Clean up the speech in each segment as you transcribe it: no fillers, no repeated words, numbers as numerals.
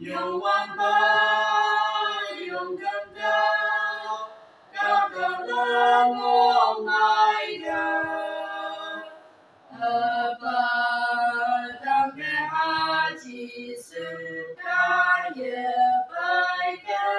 Yêu quan ba yêu gần đau cao cả lớn ngô mai đà ba đang nghe ha chỉ sự ca ye bài ca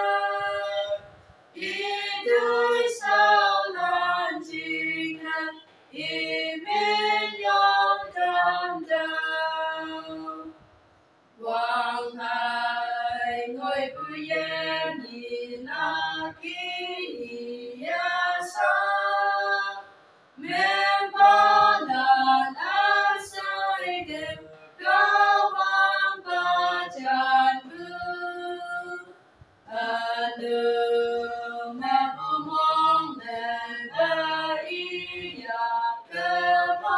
ý đôi sao lan trình ý miên nhau đam đau Quang Hải ngôi bùi yên nhìn na kỳ ya sa men ba la na sai đêm cao vang ba tràn mưa anu mẹ bu mong mẹ ba y ya cơ ma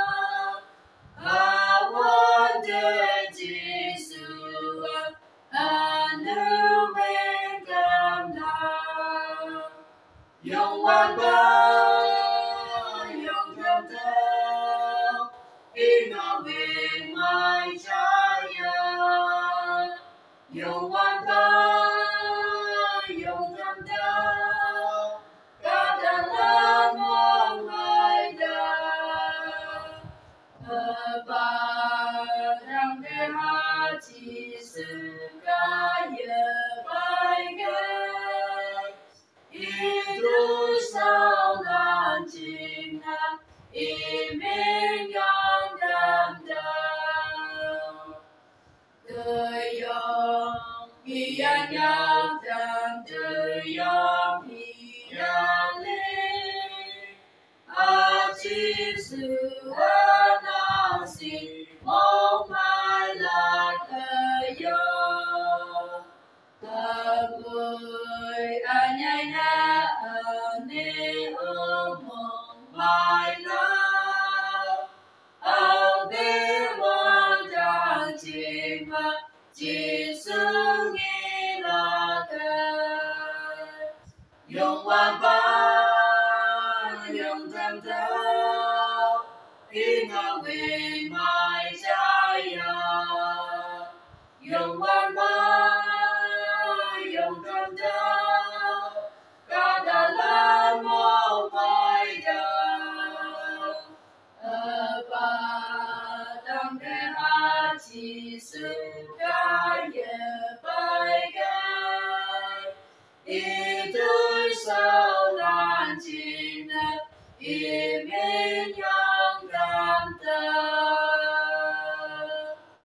I wanted Jesus, I knew when come down. Young one boy, young come down, in a with my child. Young one boy, young come down, God alone on my down. Ba đang nghe hát chỉ sự ca ye bài nghe ý đôi sao lan trình ý miên yang đam đau đời yong ý yang yang đam đời yong ý yang lên chỉ sự nào xin mong mai là cơ yo ta vui anh nhai na anh ôm mong mai là ao bé quan đang chìm mà chỉ sự nghĩ là cơ dùng quan ba dùng tâm thao in a way